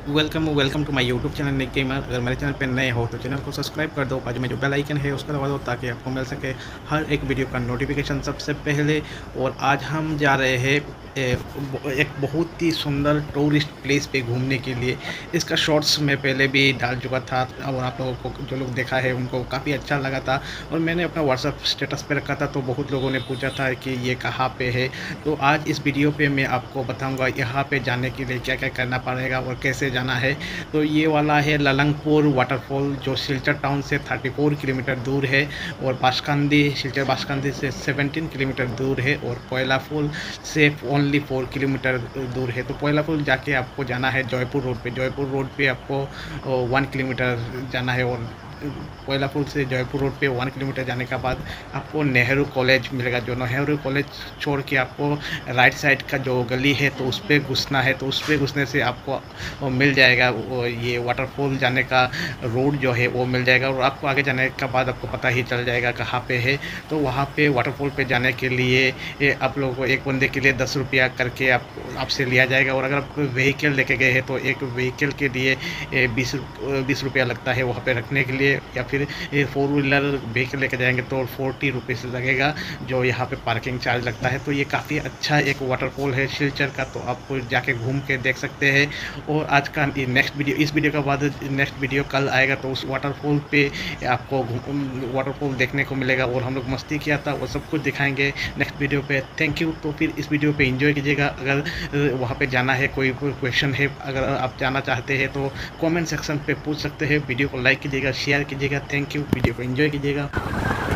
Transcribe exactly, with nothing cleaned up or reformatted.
Welcome welcome to my YouTube channel Nick gamer. अगर मेरे channel पर नए हो तो चैनल को सब्सक्राइब कर दो, बाजू में जो बेल आइकन है उसका दबा दो ताकि आपको मिल सके हर एक वीडियो का नोटिफिकेशन सबसे पहले। और आज हम जा रहे हैं ए, एक बहुत ही सुंदर टूरिस्ट प्लेस पे घूमने के लिए। इसका शॉर्ट्स मैं पहले भी डाल चुका था और आप लोगों को जो लोग देखा है उनको काफ़ी अच्छा लगा था और मैंने अपना व्हाट्सअप स्टेटस पे रखा था, तो बहुत लोगों ने पूछा था कि ये कहाँ पे है। तो आज इस वीडियो पे मैं आपको बताऊंगा यहाँ पे जाने के लिए क्या क्या करना पड़ेगा और कैसे जाना है। तो ये वाला है ललंगपुर वाटरफॉल, जो सिलचर टाउन से चौंतीस किलोमीटर दूर है और बाशखांदी सिलचर बाशखांदी से सत्रह किलोमीटर दूर है और कोयला फॉल से ओनली फोर किलोमीटर दूर है। तो कोयला फॉल जाके आपको जाना है जयपुर रोड पे। जयपुर रोड पे आपको वन किलोमीटर जाना है और कोयला पुल से जयपुर रोड पे वन किलोमीटर जाने के बाद आपको नेहरू कॉलेज मिलेगा। जो नेहरू कॉलेज छोड़ के आपको राइट साइड का जो गली है तो उस पर घुसना है। तो उस पर घुसने से आपको मिल जाएगा ये वाटरफॉल जाने का रोड जो है वो मिल जाएगा और आपको आगे जाने के बाद आपको पता ही चल जाएगा कहाँ पे है। तो वहाँ पे वाटरफॉल पे जाने के लिए आप लोगों को एक बंदे के लिए दस रुपया करके आप आपसे लिया जाएगा और अगर आप व्हीकल लेके गए हैं तो एक व्हीकल के लिए बीस बीस रुपया लगता है वहाँ पे रखने के लिए। या फिर फोर व्हीलर व्हीकल लेके जाएंगे तो फोर्टी रुपीज़ लगेगा जो यहाँ पे पार्किंग चार्ज लगता है। तो ये काफ़ी अच्छा एक वाटरफॉल है सिलचर का, तो आपको जाके घूम के देख सकते हैं। और आज का नेक्स्ट वीडियो, इस वीडियो के बाद नेक्स्ट वीडियो कल आएगा तो उस वाटरफॉल पे आपको वाटरफॉल देखने को मिलेगा और हम लोग मस्ती किया था वो सब कुछ दिखाएंगे नेक्स्ट वीडियो पे। Thank you. तो फिर इस वीडियो पे एंजॉय कीजिएगा। अगर वहाँ पे जाना है, कोई क्वेश्चन है, अगर आप जाना चाहते हैं तो कमेंट सेक्शन पे पूछ सकते हैं। वीडियो को लाइक कीजिएगा, शेयर कीजिएगा। Thank you. वीडियो को एंजॉय कीजिएगा।